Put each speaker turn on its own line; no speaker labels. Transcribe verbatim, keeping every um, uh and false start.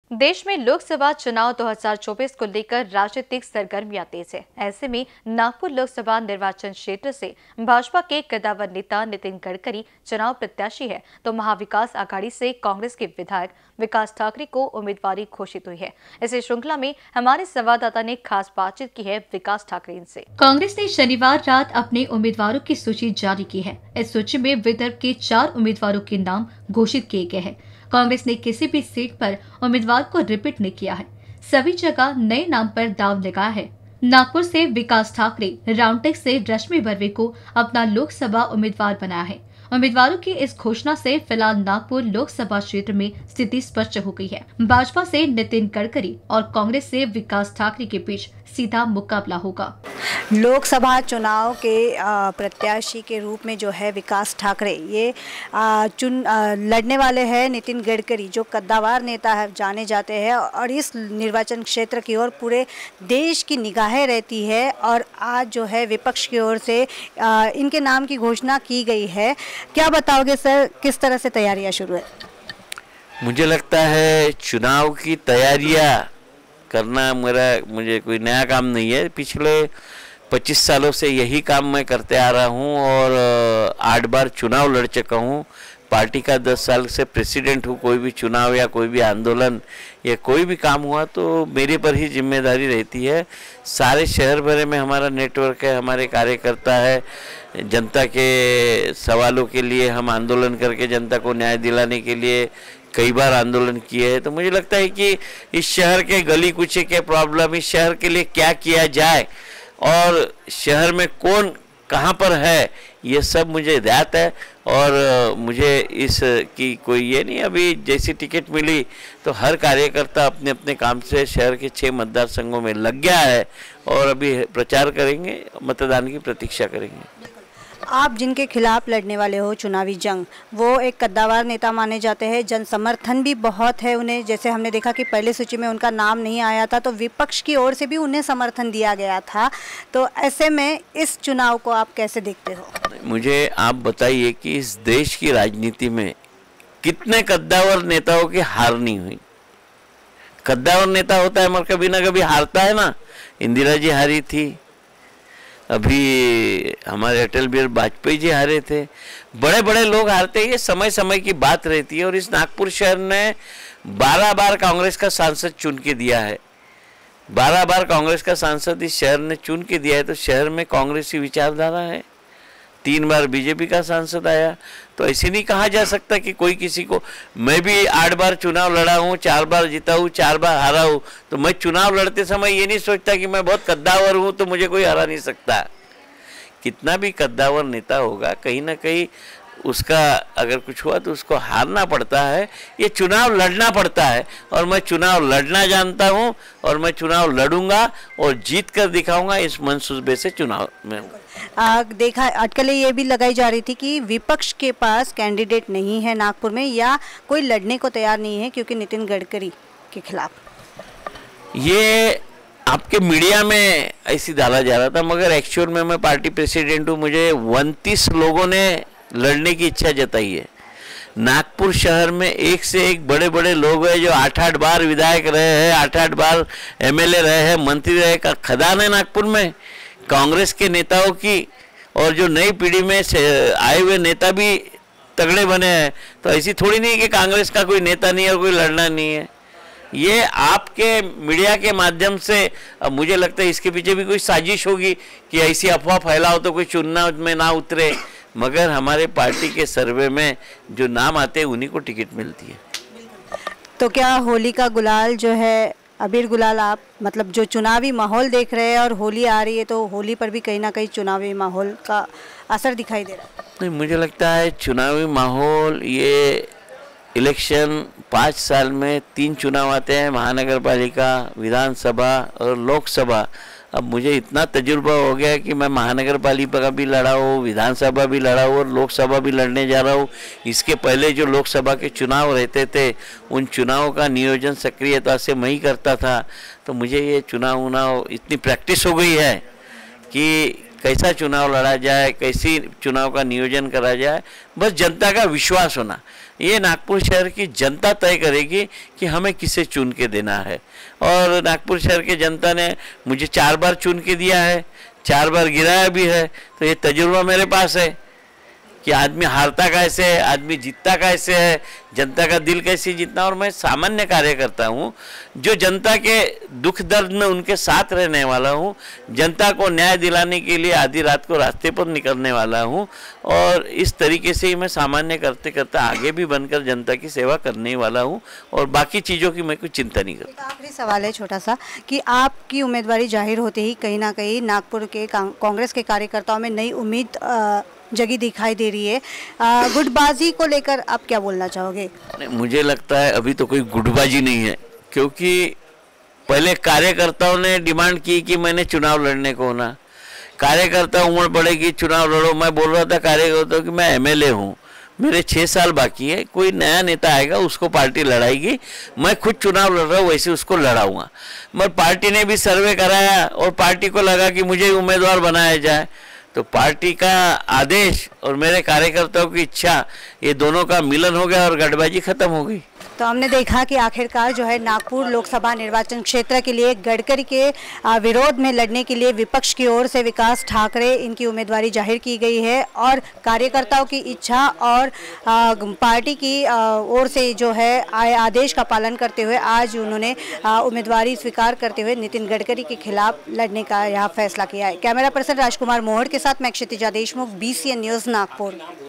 देश में लोकसभा चुनाव दो हज़ार चौबीस को लेकर राजनीतिक सरगर्मियां तेज है। ऐसे में नागपुर लोकसभा निर्वाचन क्षेत्र से भाजपा के कद्दावर नेता नितिन गडकरी चुनाव प्रत्याशी है, तो महाविकास आघाड़ी से कांग्रेस के विधायक विकास ठाकरे को उम्मीदवारी घोषित हुई है। इसी श्रृंखला में हमारे संवाददाता ने खास बातचीत की है विकास ठाकरे से।
कांग्रेस ने शनिवार रात अपने उम्मीदवारों की सूची जारी की है। इस सूची में विदर्भ के चार उम्मीदवारों के नाम घोषित किए गए हैं। कांग्रेस ने किसी भी सीट पर उम्मीदवार को रिपीट नहीं किया है, सभी जगह नए नाम पर दांव लगाया है। नागपुर से विकास ठाकरे, राउंटेक से रश्मि बर्वे को अपना लोकसभा उम्मीदवार बनाया है। उम्मीदवारों की इस घोषणा से फिलहाल नागपुर लोकसभा क्षेत्र में स्थिति स्पष्ट हो गई है। भाजपा से नितिन गडकरी और कांग्रेस से विकास ठाकरे के बीच सीधा मुकाबला होगा।
लोकसभा चुनाव के प्रत्याशी के रूप में जो है विकास ठाकरे ये चुन लड़ने वाले हैं नितिन गडकरी, जो कद्दावर नेता है जाने जाते हैं, और इस निर्वाचन क्षेत्र की ओर पूरे देश की निगाहें रहती है। और आज जो है विपक्ष की ओर से इनके नाम की घोषणा की गई है। क्या बताओगे सर, किस तरह से तैयारियां शुरू है?
मुझे लगता है चुनाव की तैयारियां करना मेरा मुझे कोई नया काम नहीं है। पिछले पच्चीस सालों से यही काम मैं करते आ रहा हूं और आठ बार चुनाव लड़ चुका हूं। पार्टी का दस साल से प्रेसिडेंट हूं। कोई भी चुनाव या कोई भी आंदोलन या कोई भी काम हुआ तो मेरे पर ही जिम्मेदारी रहती है। सारे शहर भरे में हमारा नेटवर्क है, हमारे कार्यकर्ता है। जनता के सवालों के लिए हम आंदोलन करके जनता को न्याय दिलाने के लिए कई बार आंदोलन किए हैं। तो मुझे लगता है कि इस शहर के गली कूचे के प्रॉब्लम, इस शहर के लिए क्या किया जाए और शहर में कौन कहाँ पर है, ये सब मुझे ज्ञात है। और मुझे इस की कोई ये नहीं, अभी जैसी टिकट मिली तो हर कार्यकर्ता अपने अपने काम से शहर के छः मतदार संघों में लग गया है और अभी प्रचार करेंगे, मतदान की प्रतीक्षा करेंगे।
आप जिनके खिलाफ लड़ने वाले हो चुनावी जंग, वो एक कद्दावर नेता माने जाते हैं, जन समर्थन भी बहुत है उन्हें। जैसे हमने देखा कि पहले सूची में उनका नाम नहीं आया था तो विपक्ष की ओर से भी उन्हें समर्थन दिया गया था। तो ऐसे में इस चुनाव को आप कैसे देखते हो?
मुझे आप बताइए कि इस देश की राजनीति में कितने कद्दावर नेताओं की हार नहीं हुई। कद्दावर नेता होता है मगर कभी ना कभी हारता है ना। इंदिरा जी हारी थी, अभी हमारे अटल बिहारी वाजपेयी जी हारे थे, बड़े बड़े लोग हारते हैं। ये समय समय की बात रहती है। और इस नागपुर शहर ने बारह बार कांग्रेस का सांसद चुन के दिया है। बारह बार कांग्रेस का सांसद इस शहर ने चुन के दिया है। तो शहर में कांग्रेसी विचारधारा है। तीन बार बीजेपी का सांसद आया। तो ऐसे नहीं कहा जा सकता कि कोई किसी को, मैं भी आठ बार चुनाव लड़ा हूँ, चार बार जीता हूँ, चार बार हारा हूँ, तो मैं चुनाव लड़ते समय ये नहीं सोचता कि मैं बहुत कद्दावर हूँ तो मुझे कोई हरा नहीं सकता। कितना भी कद्दावर नेता होगा, कहीं ना कहीं उसका अगर कुछ हुआ तो उसको हारना पड़ता है, ये चुनाव लड़ना पड़ता है। और मैं चुनाव लड़ना जानता हूँ और मैं चुनाव लड़ूंगा और जीत कर दिखाऊंगा। इस मंसूबे से चुनाव में
आ, देखा अटकलें ये भी लगाई जा रही थी कि विपक्ष के पास कैंडिडेट नहीं है नागपुर में, या कोई लड़ने को तैयार नहीं है क्योंकि नितिन गडकरी के खिलाफ।
ये आपके मीडिया में ऐसी डाला जा रहा था, मगर एक्चुअल में मैं पार्टी प्रेसिडेंट हूँ। मुझे उनतीस लोगों ने लड़ने की इच्छा जताई है। नागपुर शहर में एक से एक बड़े बड़े लोग हैं जो आठ आठ बार विधायक रहे हैं, आठ आठ बार एमएलए रहे हैं, मंत्री रहे का खदान है नागपुर में कांग्रेस के नेताओं की। और जो नई पीढ़ी में आए हुए नेता भी तगड़े बने हैं। तो ऐसी थोड़ी नहीं कि कांग्रेस का कोई नेता नहीं है और कोई लड़ना नहीं है। ये आपके मीडिया के माध्यम से, अब मुझे लगता है इसके पीछे भी कोई साजिश होगी कि ऐसी अफवाह फैलाओ तो कोई चुनाव में ना उतरे। मगर हमारे पार्टी के सर्वे में जो नाम आते हैं उन्हीं को टिकट मिलती है।
तो क्या होली का गुलाल जो है, अबीर गुलाल, आप मतलब जो चुनावी माहौल देख रहे हैं और होली आ रही है तो होली पर भी कहीं ना कहीं चुनावी माहौल का असर दिखाई दे रहा है?
नहीं, मुझे लगता है चुनावी माहौल, ये इलेक्शन पाँच साल में तीन चुनाव आते हैं, महानगर पालिका, विधानसभा और लोकसभा। अब मुझे इतना तजुर्बा हो गया कि मैं महानगर पालिका भी लड़ा हूँ, विधानसभा भी लड़ा हूँ और लोकसभा भी लड़ने जा रहा हूँ। इसके पहले जो लोकसभा के चुनाव रहते थे उन चुनावों का नियोजन सक्रियता से मैं ही करता था। तो मुझे ये चुनाव उनाव इतनी प्रैक्टिस हो गई है कि कैसा चुनाव लड़ा जाए, कैसी चुनाव का नियोजन करा जाए, बस जनता का विश्वास होना। ये नागपुर शहर की जनता तय करेगी कि हमें किसे चुन के देना है। और नागपुर शहर की जनता ने मुझे चार बार चुन के दिया है, चार बार गिराया भी है, तो ये तजुर्बा मेरे पास है कि आदमी हारता कैसे है, आदमी जीतता कैसे है, जनता का दिल कैसे जीतना। और मैं सामान्य कार्यकर्ता हूँ जो जनता के दुख दर्द में उनके साथ रहने वाला हूँ, जनता को न्याय दिलाने के लिए आधी रात को रास्ते पर निकलने वाला हूँ। और इस तरीके से ही मैं सामान्य करते करते आगे भी बनकर जनता की सेवा करने वाला हूँ और बाकी चीज़ों की मैं कोई चिंता नहीं करता।
आखिरी सवाल है छोटा सा कि आपकी उम्मीदवारी जाहिर होते ही कहीं ना कहीं नागपुर के कांग्रेस के कार्यकर्ताओं में नई उम्मीद जगी दिखाई दे रही है, गुटबाजी को लेकर आप क्या बोलना चाहोगे?
मुझे लगता है अभी तो कोई गुटबाजी नहीं है, क्योंकि पहले कार्यकर्ताओं ने डिमांड की कि मैंने चुनाव लड़ने को ना, कार्यकर्ता उम्र पड़ेगी चुनाव लड़ो। मैं बोल रहा था कार्यकर्ताओं कि मैं एमएलए हूँ, मेरे छः साल बाकी है, कोई नया नेता आएगा उसको पार्टी लड़ाएगी, मैं खुद चुनाव लड़ रहा हूँ वैसे उसको लड़ाऊंगा। मगर पार्टी ने भी सर्वे कराया और पार्टी को लगा कि मुझे उम्मीदवार बनाया जाए, तो पार्टी का आदेश और मेरे कार्यकर्ताओं की इच्छा, ये दोनों का मिलन हो गया और गठबाजी खत्म हो गई।
तो हमने देखा कि आखिरकार जो है नागपुर लोकसभा निर्वाचन क्षेत्र के लिए गडकरी के विरोध में लड़ने के लिए विपक्ष की ओर से विकास ठाकरे इनकी उम्मीदवारी जाहिर की गई है और कार्यकर्ताओं की इच्छा और पार्टी की ओर से जो है आदेश का पालन करते हुए आज उन्होंने उम्मीदवारी स्वीकार करते हुए नितिन गडकरी के खिलाफ लड़ने का यह फैसला किया है। कैमरा पर्सन राजकुमार मोहड़ के साथ मैं Kshitija Deshmukh, B C N news Nagpur.